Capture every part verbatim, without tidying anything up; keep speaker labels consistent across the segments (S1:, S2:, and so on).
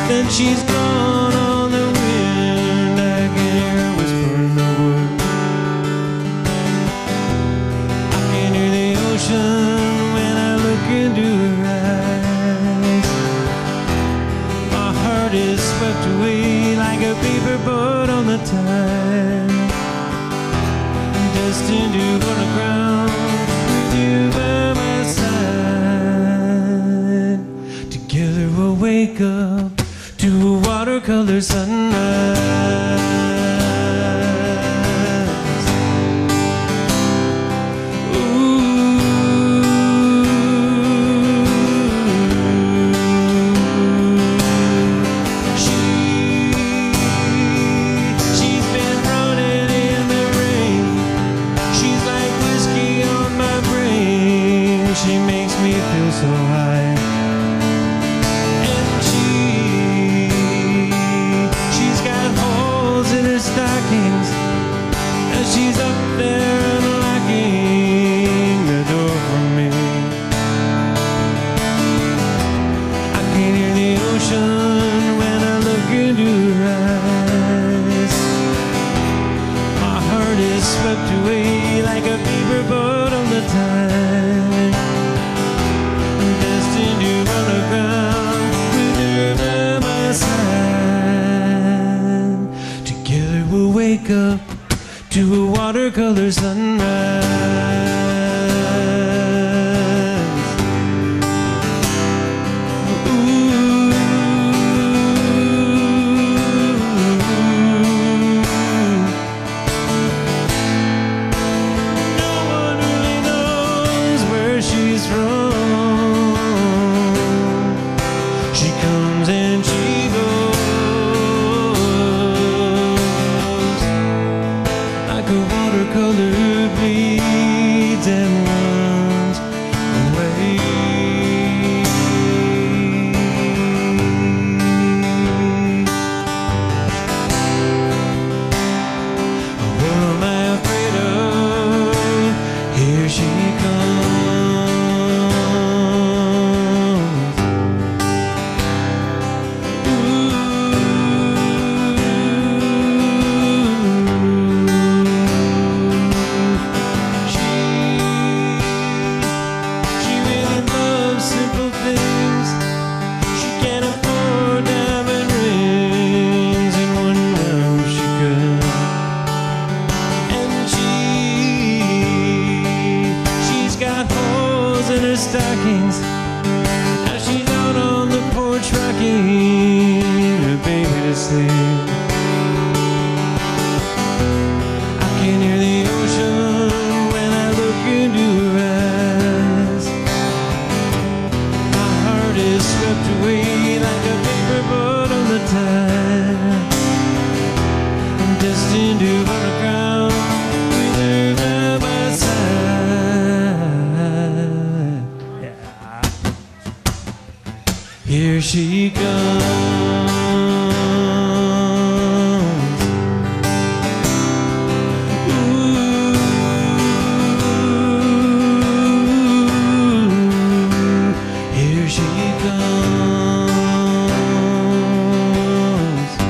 S1: then she's gone on the wind. I can hear her whisper in the wood. I can hear the ocean when I look into her eyes. My heart is swept away like a paper boat on the tide, destined to run aground with you by my side. Together we'll wake up to a watercolor sunrise. She makes me feel so high. And she, she's got holes in her stockings, and she's up there unlocking the door for me. I can hear the ocean when I look into her eyes. My heart is swept away like a paper boat on the tide, destined to run aground with her by my side. Together we'll wake up to a watercolor sunrise. No one really knows where she's from. She comes and she goes like a watercolor bleeds and runs away. What am I afraid of? Here she comes. Stockings, now she's out on the porch rocking her baby to sleep. I can hear the ocean when I look into her eyes. My heart is swept away like a paper boat on the tide, I'm destined to run aground with her by my side. Here she comes. Ooh, here she comes.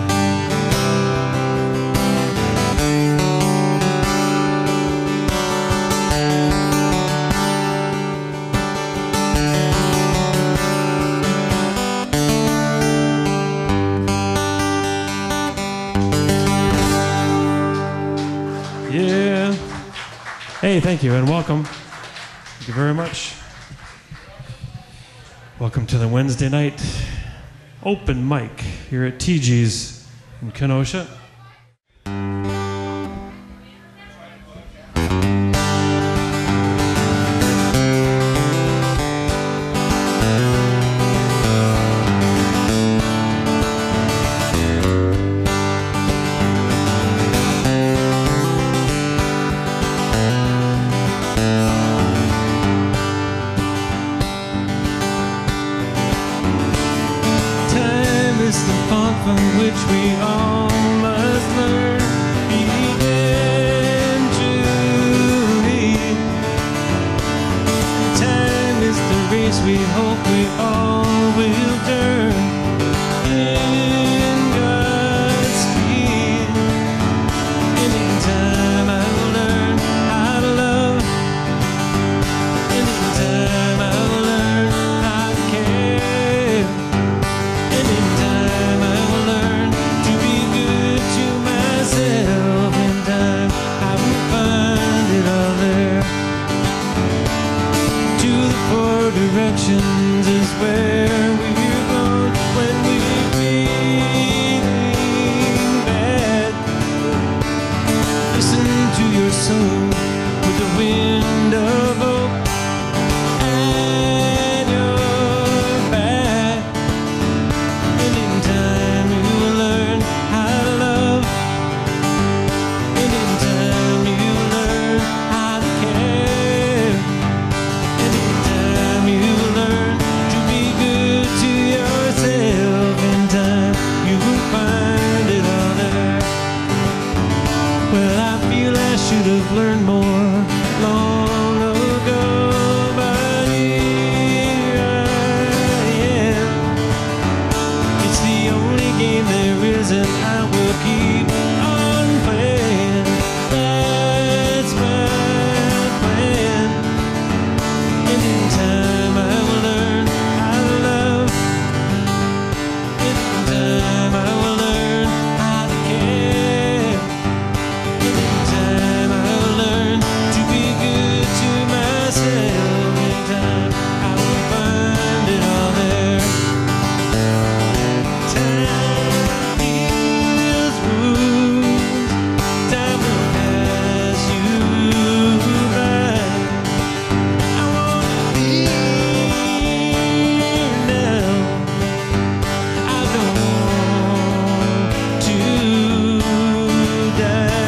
S1: Yeah. Hey, thank you and welcome. Thank you very much. Welcome to the Wednesday night open mic here at T G's in Kenosha. From which we all must learn, begin to read. Time is the race we hope we all will turn. plans, and I will keep on playing. That's my plan. And in time I will learn how to love. And in time I will learn how to care. And in time I will learn to be good to myself. In time I will find it all there. Time heals wounds. Time will pass you by. I wanna be here now. I don't want to die.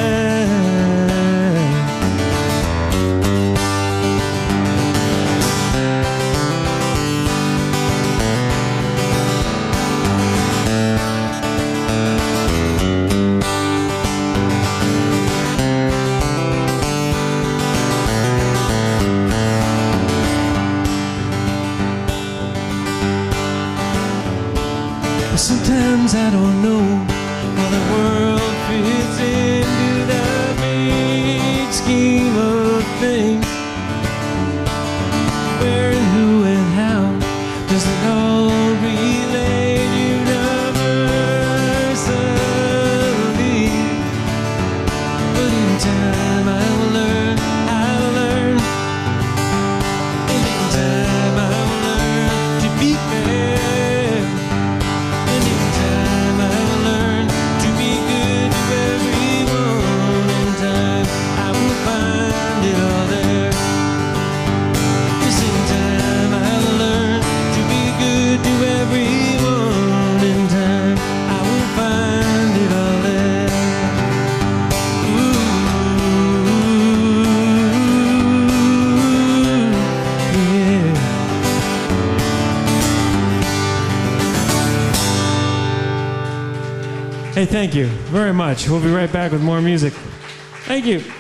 S1: Sometimes I don't know how the world fits into the big scheme of things. Where and who and how does it all relate universally? But in time I will learn, I'll learn. And in time I will learn to be fair. And in time I will learn to be good to everyone. In time I will find it all there. Yes, in time I will learn to be good to everyone. In time I will find it all there. Ooh, yeah. Hey, thank you very much. We'll be right back with more music. Thank you.